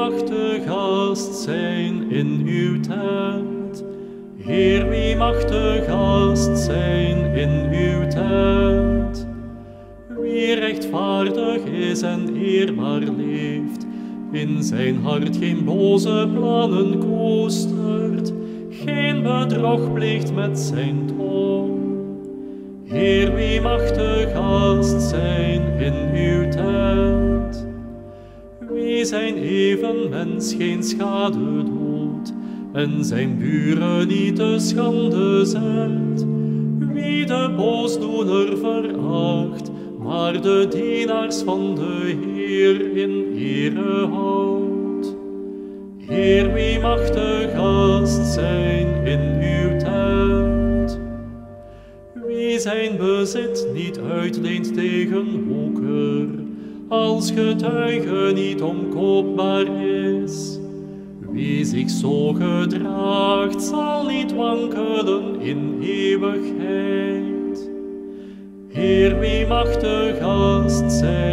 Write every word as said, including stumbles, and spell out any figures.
mag de gast zijn in uw tent? Heer, wie mag de gast zijn in uw tent? Wie rechtvaardig is en eerbaar leeft, in zijn hart geen boze plannen koestert, geen bedrog pleegt met zijn tong. Heer, wie mag de gast zijn in uw tent? Wie zijn evenmens geen schade doet en zijn buren niet te schande zet? Wie de boosdoener veracht, maar de dienaars van de Heer in ere houdt? Heer, wie mag de gast zijn in uw tent? Wie zijn bezit niet uitleent tegen woeker, als getuige niet omkoopbaar is? Wie zich zo gedraagt, zal niet wankelen in eeuwigheid. Heer, wie mag de gast zijn